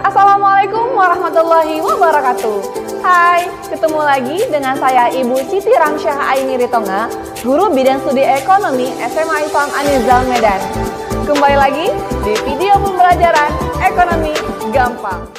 Assalamualaikum warahmatullahi wabarakatuh. Hai, ketemu lagi dengan saya Ibu Siti Ramsyah Aini Ritonga, Guru Bidang Studi Ekonomi SMA IFAM Anizal Medan. Kembali lagi di video pembelajaran Ekonomi Gampang.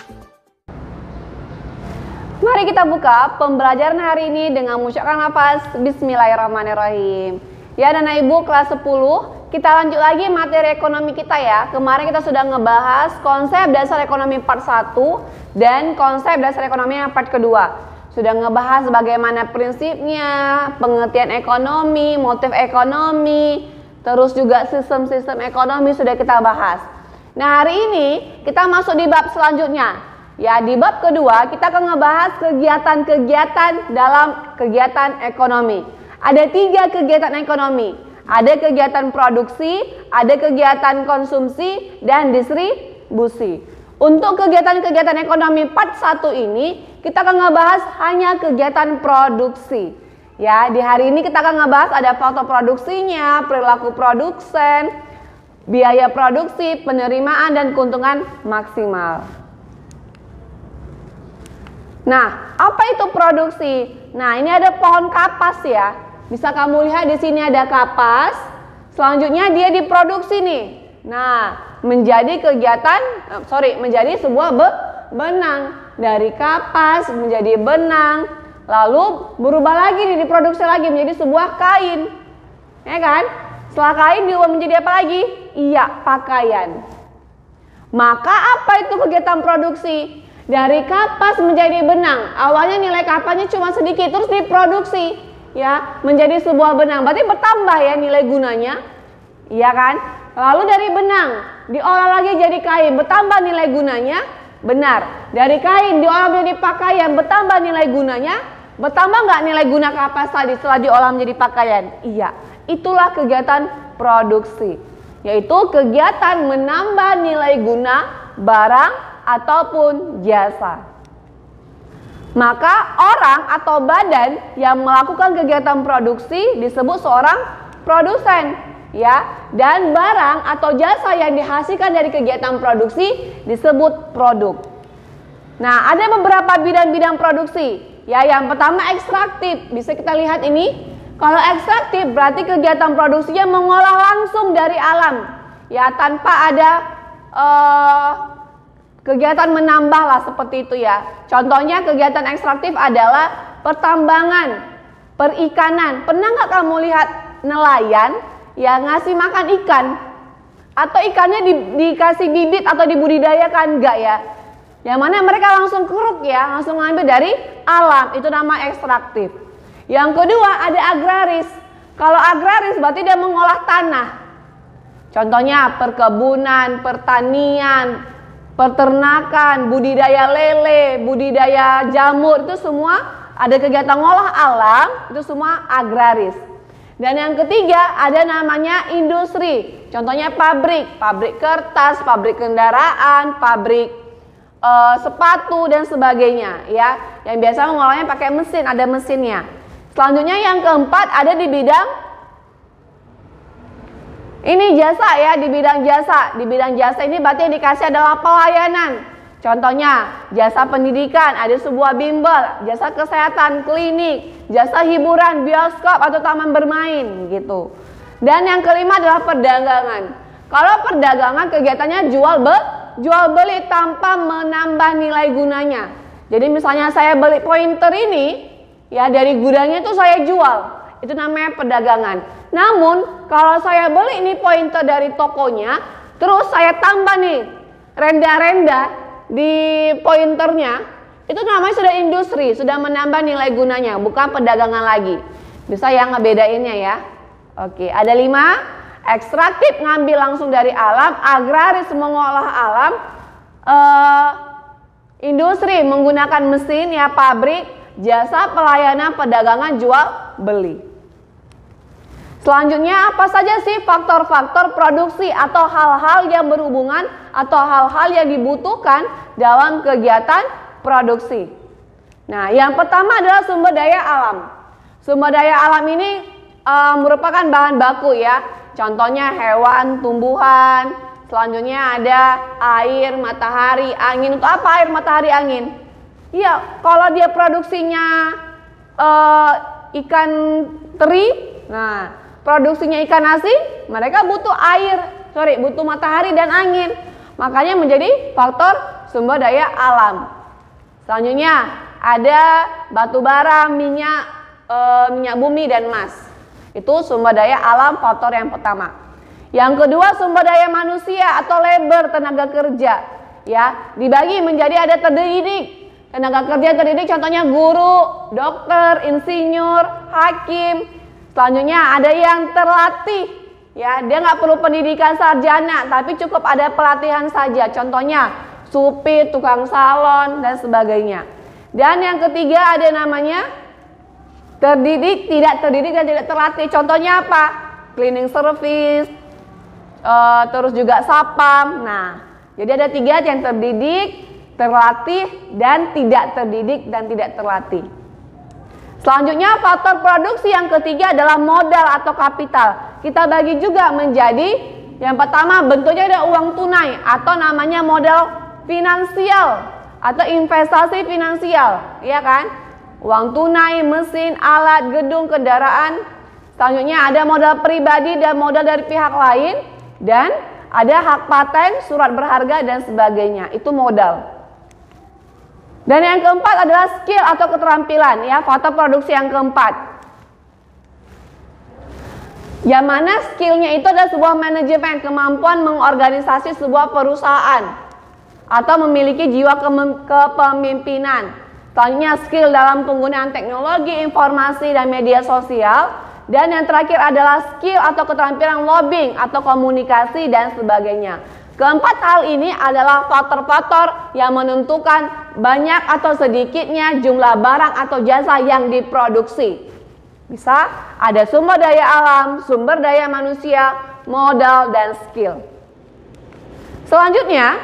Mari kita buka pembelajaran hari ini dengan mengucapkan nafas Bismillahirrahmanirrahim. Ya, dan Ibu kelas 10, kita lanjut lagi materi ekonomi kita ya. Kemarin kita sudah ngebahas konsep dasar ekonomi part 1 dan konsep dasar ekonomi yang part kedua. Sudah ngebahas bagaimana prinsipnya, pengertian ekonomi, motif ekonomi, terus juga sistem-sistem ekonomi sudah kita bahas. Nah, hari ini kita masuk di bab selanjutnya. Ya, di bab kedua kita akan ngebahas kegiatan-kegiatan dalam kegiatan ekonomi. Ada 3 kegiatan ekonomi. Ada kegiatan produksi, ada kegiatan konsumsi, dan distribusi. Untuk kegiatan-kegiatan ekonomi part 1 ini, kita akan ngebahas hanya kegiatan produksi. Ya, di hari ini kita akan ngebahas ada faktor produksinya, perilaku produsen, biaya produksi, penerimaan, dan keuntungan maksimal. Nah, apa itu produksi? Nah, ini ada pohon kapas ya. Bisa kamu lihat di sini ada kapas. Selanjutnya dia diproduksi nih. Nah, menjadi sebuah benang. Dari kapas menjadi benang. Lalu berubah lagi nih, diproduksi lagi menjadi sebuah kain. Ya kan? Setelah kain diubah menjadi apa lagi? Iya, pakaian. Maka apa itu kegiatan produksi? Dari kapas menjadi benang. Awalnya nilai kapasnya cuma sedikit, terus diproduksi. Ya, menjadi sebuah benang, berarti bertambah ya nilai gunanya, iya kan? Lalu dari benang diolah lagi jadi kain, bertambah nilai gunanya, benar. Dari kain diolah menjadi pakaian, bertambah nilai gunanya, bertambah nggak nilai guna kapas tadi setelah diolah menjadi pakaian? Iya, itulah kegiatan produksi, yaitu kegiatan menambah nilai guna barang ataupun jasa. Maka orang atau badan yang melakukan kegiatan produksi disebut seorang produsen, ya. Dan barang atau jasa yang dihasilkan dari kegiatan produksi disebut produk. Nah, ada beberapa bidang-bidang produksi. Ya, yang pertama ekstraktif. Bisa kita lihat ini. Kalau ekstraktif berarti kegiatan produksinya mengolah langsung dari alam, ya, tanpa ada kegiatan menambah lah seperti itu ya. Contohnya kegiatan ekstraktif adalah pertambangan, perikanan. Pernah nggak kamu lihat nelayan yang ngasih makan ikan? Atau ikannya dikasih bibit atau dibudidayakan? Enggak ya. Yang mana mereka langsung keruk ya, langsung ngambil dari alam. Itu nama ekstraktif. Yang kedua ada agraris. Kalau agraris berarti dia mengolah tanah. Contohnya perkebunan, pertanian, peternakan, budidaya lele, budidaya jamur, itu semua ada kegiatan ngolah alam, itu semua agraris. Dan yang ketiga ada namanya industri. Contohnya pabrik kertas, pabrik kendaraan, pabrik sepatu dan sebagainya ya. Yang biasa mengolahnya pakai mesin, ada mesinnya. Selanjutnya yang keempat ada di bidang ini jasa ya, di bidang jasa. Di bidang jasa ini berarti yang dikasih adalah pelayanan. Contohnya jasa pendidikan, ada sebuah bimbel, jasa kesehatan, klinik, jasa hiburan, bioskop atau taman bermain gitu. Dan yang kelima adalah perdagangan. Kalau perdagangan kegiatannya jual beli tanpa menambah nilai gunanya. Jadi misalnya saya beli pointer ini ya, dari gudangnya itu saya jual. Itu namanya perdagangan. Namun kalau saya beli ini pointer dari tokonya, terus saya tambah nih renda-renda di pointernya, itu namanya sudah industri, sudah menambah nilai gunanya, bukan perdagangan lagi. Bisa yang ngebedainnya ya. Oke, ada 5. Ekstraktif ngambil langsung dari alam, agraris mengolah alam, industri menggunakan mesin ya, pabrik, jasa pelayanan, perdagangan, jual beli. Selanjutnya apa saja sih faktor-faktor produksi atau hal-hal yang berhubungan atau hal-hal yang dibutuhkan dalam kegiatan produksi? Nah, yang pertama adalah sumber daya alam. Sumber daya alam ini merupakan bahan baku ya. Contohnya hewan, tumbuhan, Selanjutnya ada air, matahari, angin. Untuk apa air, matahari, angin? Iya, kalau dia produksinya ikan teri, nah produksinya ikan asin, mereka butuh butuh matahari dan angin. Makanya menjadi faktor sumber daya alam. Selanjutnya ada batu bara, minyak bumi dan emas. Itu sumber daya alam, faktor yang pertama. Yang kedua, sumber daya manusia atau labor, tenaga kerja. Ya, dibagi menjadi ada terdidik. Tenaga kerja terdidik contohnya guru, dokter, insinyur, hakim. Selanjutnya ada yang terlatih. Ya, dia nggak perlu pendidikan sarjana, tapi cukup ada pelatihan saja. Contohnya supir, tukang salon dan sebagainya. Dan yang ketiga ada namanya terdidik, tidak terdidik dan tidak terlatih. Contohnya apa? Cleaning service, terus juga sapam. Nah, jadi ada 3 yang terdidik, terlatih, dan tidak terdidik dan tidak terlatih. Selanjutnya faktor produksi yang ketiga adalah modal atau kapital. Kita bagi juga menjadi yang pertama bentuknya ada uang tunai atau namanya modal finansial atau investasi finansial, ya kan? Uang tunai, mesin, alat, gedung, kendaraan. Selanjutnya ada modal pribadi dan modal dari pihak lain. Dan ada hak paten, surat berharga dan sebagainya. Itu modal. Dan yang keempat adalah skill atau keterampilan, ya, faktor produksi yang keempat. Yang mana skillnya itu adalah sebuah manajemen, kemampuan mengorganisasi sebuah perusahaan atau memiliki jiwa kepemimpinan. Selanjutnya skill dalam penggunaan teknologi, informasi dan media sosial. Dan yang terakhir adalah skill atau keterampilan lobbying atau komunikasi dan sebagainya. Keempat hal ini adalah faktor-faktor yang menentukan banyak atau sedikitnya jumlah barang atau jasa yang diproduksi. Bisa ada sumber daya alam, sumber daya manusia, modal, dan skill. Selanjutnya,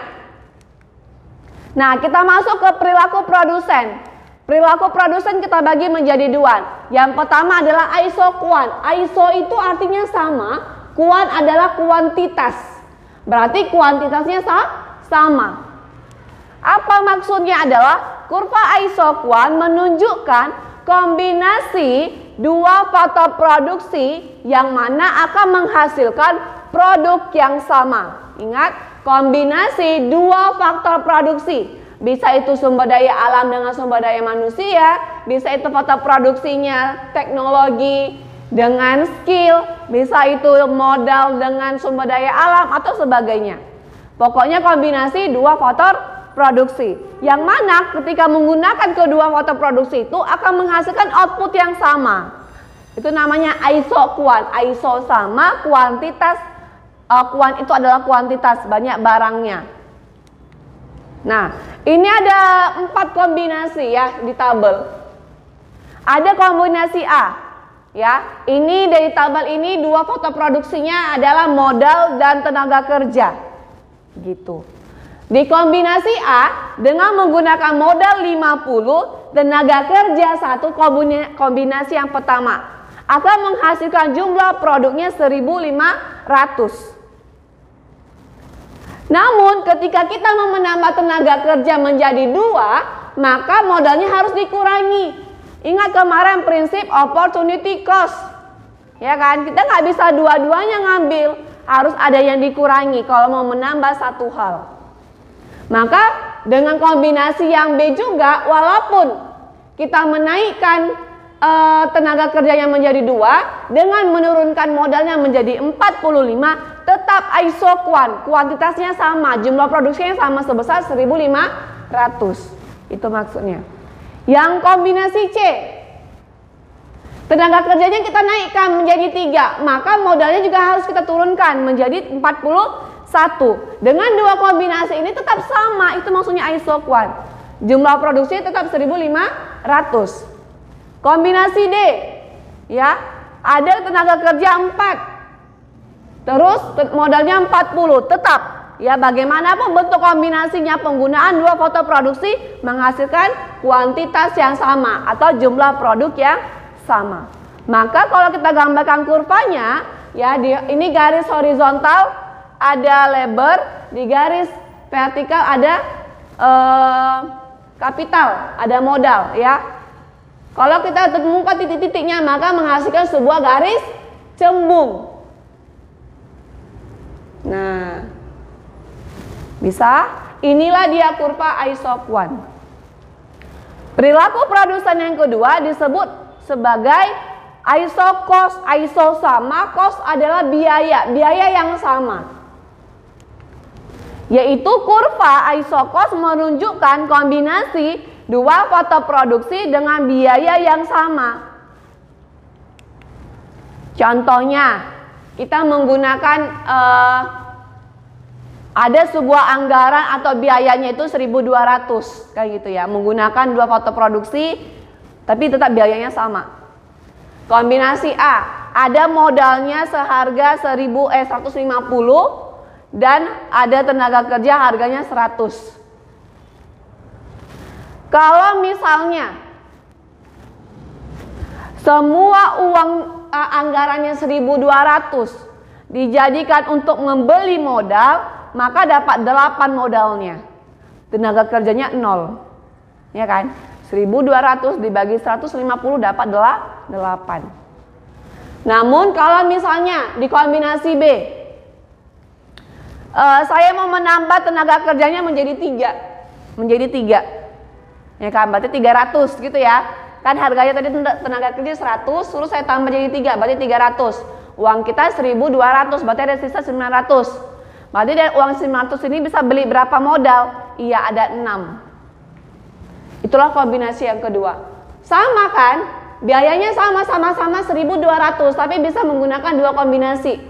nah kita masuk ke perilaku produsen. Perilaku produsen kita bagi menjadi 2. Yang pertama adalah ISO kuan. ISO itu artinya sama, kuan adalah kuantitas. Berarti kuantitasnya sama. Apa maksudnya adalah kurva ISO kuan menunjukkan kombinasi 2 faktor produksi yang mana akan menghasilkan produk yang sama. Ingat, kombinasi 2 faktor produksi. Bisa itu sumber daya alam dengan sumber daya manusia, bisa itu faktor produksinya teknologi dengan skill, bisa itu modal dengan sumber daya alam atau sebagainya. Pokoknya kombinasi 2 faktor produksi. Yang mana ketika menggunakan kedua faktor produksi itu akan menghasilkan output yang sama. Itu namanya ISO kuan. ISO sama, kuantitas, kuan itu adalah kuantitas, banyak barangnya. Nah, ini ada 4 kombinasi ya di tabel. Ada kombinasi A, ya. Ini dari tabel ini 2 faktor produksinya adalah modal dan tenaga kerja, gitu. Di kombinasi A dengan menggunakan modal 50, tenaga kerja 1, kombinasi yang pertama akan menghasilkan jumlah produknya 1.500. Namun ketika kita mau menambah tenaga kerja menjadi 2, maka modalnya harus dikurangi. Ingat kemarin prinsip opportunity cost, ya kan? Kita nggak bisa dua-duanya ngambil, harus ada yang dikurangi kalau mau menambah satu hal. Maka dengan kombinasi yang B juga, walaupun kita menaikkan tenaga kerjanya menjadi 2 dengan menurunkan modalnya menjadi 45, tetap ISO kuan, kuantitasnya sama, jumlah produksinya sama sebesar 1.500. Itu maksudnya. Yang kombinasi C, tenaga kerjanya kita naikkan menjadi 3, maka modalnya juga harus kita turunkan menjadi 41. Dengan 2 kombinasi ini tetap sama, itu maksudnya ISO kuan. Jumlah produksi tetap 1.500. Kombinasi D, ya, ada tenaga kerja 4, terus modalnya 40, tetap, ya, bagaimanapun bentuk kombinasinya, penggunaan 2 faktor produksi menghasilkan kuantitas yang sama atau jumlah produk yang sama. Maka kalau kita gambarkan kurvanya, ya, ini garis horizontal ada lebar, di garis vertikal ada kapital, ada modal ya. Kalau kita temukan titik-titiknya maka menghasilkan sebuah garis cembung. Nah, bisa? Inilah dia kurva isoquant. Perilaku produsen yang kedua disebut sebagai isocos. Iso sama, cos adalah biaya yang sama. Yaitu kurva isocos menunjukkan kombinasi dua foto produksi dengan biaya yang sama. Contohnya, kita menggunakan ada sebuah anggaran atau biayanya itu 1.200 kayak gitu ya, menggunakan dua foto produksi tapi tetap biayanya sama. Kombinasi A, ada modalnya seharga 150 dan ada tenaga kerja harganya 100. Kalau misalnya semua uang anggarannya 1.200 dijadikan untuk membeli modal, maka dapat 8 modalnya. Tenaga kerjanya 0. Ya kan? 1.200 dibagi 150 dapat 8. Namun kalau misalnya di kombinasi B, saya mau menambah tenaga kerjanya menjadi 3. Menjadi 3. Ya kan? Berarti 300 gitu ya. Kan harganya tadi tenaga kerja 100, terus saya tambah jadi 3, berarti 300. Uang kita 1.200, berarti ada sisa 900. Berarti dari uang 900 ini bisa beli berapa modal? Iya, ada 6. Itulah kombinasi yang kedua. Sama kan? Biayanya sama-sama 1.200, tapi bisa menggunakan dua kombinasi.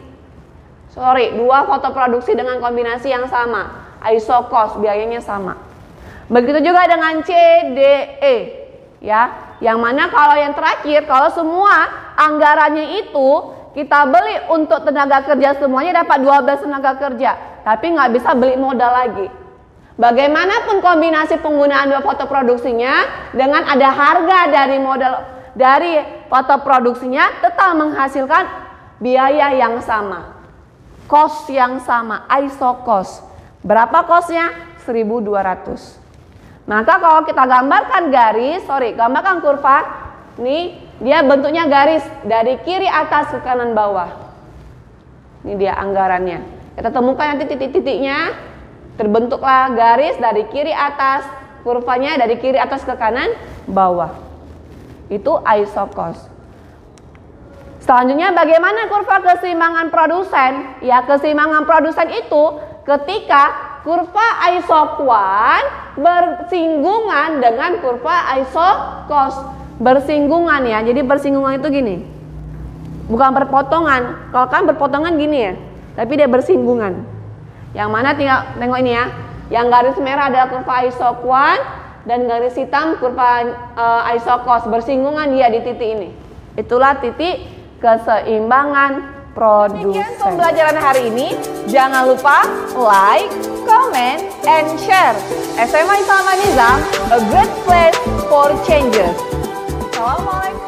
Dua foto produksi dengan kombinasi yang sama. Isocos, biayanya sama. Begitu juga dengan C, D, E. Ya, yang mana kalau yang terakhir, kalau semua anggarannya itu kita beli untuk tenaga kerja semuanya dapat 12 tenaga kerja, tapi nggak bisa beli modal lagi. Bagaimanapun kombinasi penggunaan dua foto produksinya, dengan ada harga dari modal dari foto produksinya tetap menghasilkan biaya yang sama, cost yang sama, isocos. Berapa costnya? 1.200. Maka kalau kita gambarkan gambarkan kurva, nih dia bentuknya garis dari kiri atas ke kanan bawah. Ini dia anggarannya. Kita temukan nanti titik-titiknya, terbentuklah garis dari kiri atas, kurvanya dari kiri atas ke kanan bawah. Itu isocos. Selanjutnya bagaimana kurva keseimbangan produsen? Ya, keseimbangan produsen itu ketika kurva isoquant bersinggungan dengan kurva isocos. Bersinggungan ya, jadi bersinggungan itu gini, bukan berpotongan. Kalau kan berpotongan gini ya, tapi dia bersinggungan. Yang mana tinggal tengok ini ya, yang garis merah adalah kurva isoquant dan garis hitam kurva isocos. Bersinggungan dia di titik ini. Itulah titik keseimbangan produsen. Demikian pembelajaran hari ini. Jangan lupa like, comment, and share. SMA Islam Nizam, a great place for changes. Assalamualaikum.